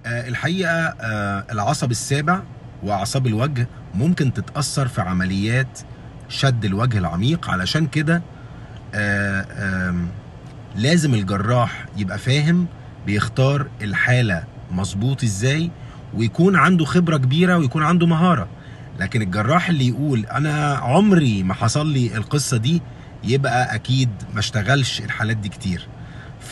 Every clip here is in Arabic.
الحقيقة العصب السابع وأعصاب الوجه ممكن تتأثر في عمليات شد الوجه العميق. علشان كده لازم الجراح يبقى فاهم بيختار الحالة مظبوط ازاي، ويكون عنده خبرة كبيرة ويكون عنده مهارة. لكن الجراح اللي يقول أنا عمري ما حصل لي القصة دي يبقى أكيد ما اشتغلش الحالات دي كتير. ف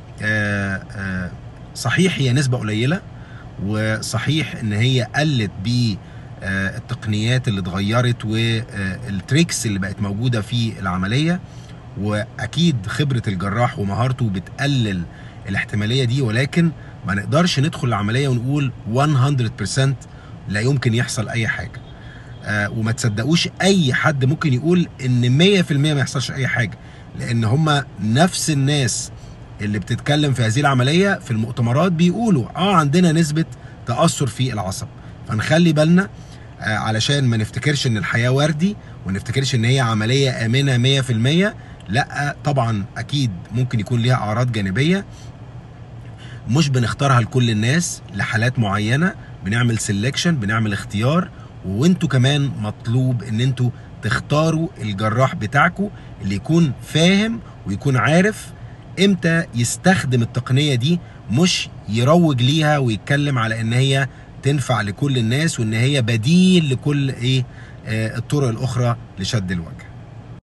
صحيح هي نسبة قليلة، وصحيح ان هي قلت بالتقنيات اللي اتغيرت والتريكس اللي بقت موجودة في العملية، واكيد خبرة الجراح ومهارته بتقلل الاحتمالية دي، ولكن ما نقدرش ندخل العملية ونقول 100% لا يمكن يحصل اي حاجة. وما تصدقوش اي حد ممكن يقول ان 100% ما يحصلش اي حاجة، لان هما نفس الناس اللي بتتكلم في هذه العملية في المؤتمرات بيقولوا عندنا نسبة تأثر في العصب. فنخلي بالنا علشان ما نفتكرش ان الحياة وردي ونفتكرش ان هي عملية آمنة 100%. لا طبعا اكيد ممكن يكون ليها اعراض جانبية، مش بنختارها لكل الناس، لحالات معينة بنعمل سيلكشن، بنعمل اختيار. وانتوا كمان مطلوب ان انتوا تختاروا الجراح بتاعكم اللي يكون فاهم ويكون عارف امتى يستخدم التقنية دي، مش يروج ليها ويتكلم على ان هي تنفع لكل الناس وان هي بديل لكل الطرق الاخرى لشد الوجه.